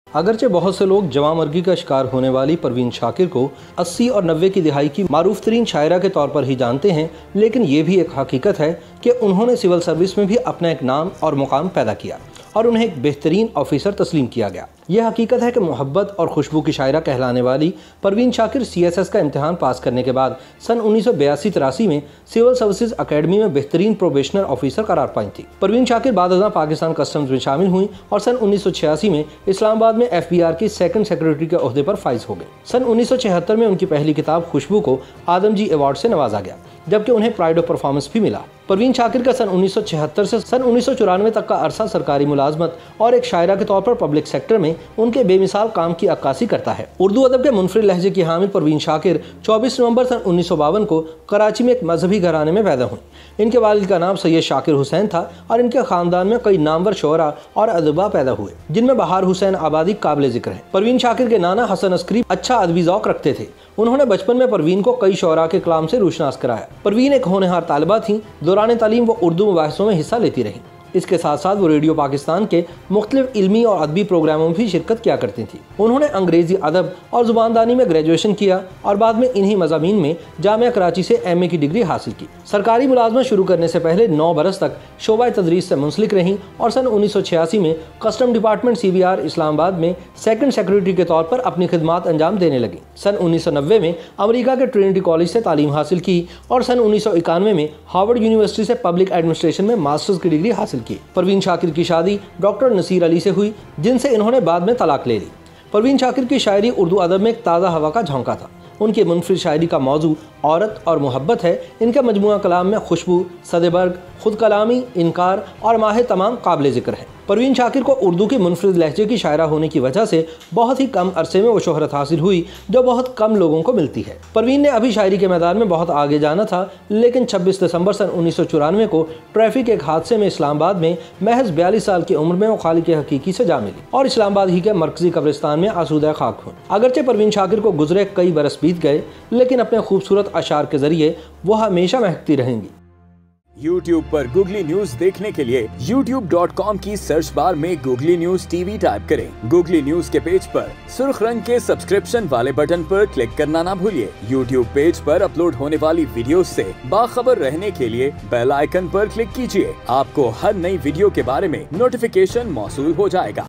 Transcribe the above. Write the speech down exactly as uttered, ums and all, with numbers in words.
अगरचे बहुत से लोग जवामर्गी का शिकार होने वाली परवीन शाकिर को अस्सी और नब्बे की दिहाई की मारूफ तरीन शायरा के तौर पर ही जानते हैं, लेकिन ये भी एक हकीकत है कि उन्होंने सिविल सर्विस में भी अपना एक नाम और मुकाम पैदा किया और उन्हें एक बेहतरीन ऑफिसर तस्लीम किया गया। यह हकीकत है कि मोहब्बत और खुशबू की शायरा कहलाने वाली Parveen Shakir C S S का इम्तिहान पास करने के बाद सन उन्नीस सौ बयासी तिरासी में सिविल सर्विसेज अकेडमी में बेहतरीन प्रोबेशनर ऑफिसर करार पाई थी। परवीन शाकिर बाद पाकिस्तान कस्टम्स में शामिल हुई और सन उन्नीस सौ छियासी में इस्लामाबाद में एफ बी आर की सेकंड सेक्रेटरी के ओहदे पर फाइज हो गए। सन उन्नीस सौ छिहत्तर में उनकी पहली किताब खुशबू को आदमजी अवार्ड से नवाजा गया, जबकि उन्हें प्राइड ऑफ परफॉर्मेंस भी मिला। परवीन शाकिर का सन उन्नीस सौ छिहत्तर से सन उन्नीस सौ चौरानवे तक का अरसा सरकारी मुलाजमत और एक शायरा के तौर पर पब्लिक सेक्टर में उनके बेमिसाल काम की अक्कासी करता है। उर्दू अदब के मुनफरिद लहजे की हामिल परवीन शाकिर चौबीस नवंबर सन उन्नीस सौ बावन को कराची में एक मजहबी घराने में पैदा हुई। इनके वालिद का नाम सैयद शाकिर हुसैन था और इनके खानदान में कई नामवर शोरा और अदबा पैदा हुए, जिनमें बहार हुसैन आबादी काबिल जिक्र है। परवीन शाकिर के नाना हसन अस्करी अच्छा अदबी ज़ौक़ रखते थे। उन्होंने बचपन में परवीन को कई शोरा के कलाम से रूशनास कराया। परवीन एक होनहार तालिबा थी। दौरान तालीम वो उर्दू मुबाहिसों में हिस्सा लेती रहीं। इसके साथ साथ वो रेडियो पाकिस्तान के मुख्तलिफ इल्मी और अदबी प्रोग्रामों में भी शिरकत किया करती थी। उन्होंने अंग्रेजी अदब और ज़ुबानदानी में ग्रेजुएशन किया और बाद में इन्हीं मज़ामीन में जामिया कराची से एम ए की डिग्री हासिल की। सरकारी मुलाजमत शुरू करने से पहले नौ बरस तक शोबा तदरीस से मुंसलिक रहीं और सन उन्नीस सौ छियासी में custom department C B R Islamabad में सेकंड सेक्रेटरी के तौर पर अपनी खिदमात अंजाम देने लगी। सन उन्नीस सौ नब्बे में अमेरिका के ट्रिनिटी कॉलेज से तालीम हासिल की और सन उन्नीस सौ इक्यानवे में हार्वर्ड यूनिवर्सिटी से पब्लिक एडमिनिस्ट्रेशन में मास्टर्स की डिग्री हासिल की। परवीन शाकिर की शादी डॉक्टर नसीर अली से हुई, जिनसे इन्होंने बाद में तलाक ले ली। परवीन शाकिर की शायरी उर्दू अदब में एक ताज़ा हवा का झोंका था। उनकी मुनफरिद शायरी का मौजू औरत और मोहब्बत है। इनके मजमूआ कलाम में खुशबू, सदेबर्ग, खुद कलामी, इनकार और माह तमाम काबिल जिक्र है। परवीन शाकिर को उर्दू के मुनफरिद लहजे की शायरा होने की वजह से बहुत ही कम अरसे में वो शोहरत हासिल हुई, जो बहुत कम लोगों को मिलती है। परवीन ने अभी शायरी के मैदान में बहुत आगे जाना था, लेकिन छब्बीस दिसंबर सन उन्नीस सौ चौरानवे को ट्रैफिक एक हादसे में इस्लामाबाद में महज बयालीस साल की उम्र में वो खालिक हकीकी से जा मिली और इस्लामाबाद ही के मरकजी कब्रिस्तान में आसूदा खाक हुई। अगरचे परवीन शाकिर को गुजरे कई बरस बीत गए, लेकिन अपने खूबसूरत अशार के जरिए वो हमेशा महकती रहेंगी। यूट्यूब पर गूगली न्यूज देखने के लिए यूट्यूब डॉट कॉम की सर्च बार में गूगली न्यूज टीवी टाइप करें। गूगली न्यूज के पेज पर सुर्ख रंग के सब्सक्रिप्शन वाले बटन पर क्लिक करना ना भूलिए। यूट्यूब पेज पर अपलोड होने वाली वीडियो से बाखबर रहने के लिए बेल आइकन पर क्लिक कीजिए। आपको हर नई वीडियो के बारे में नोटिफिकेशन मौसूल हो जाएगा।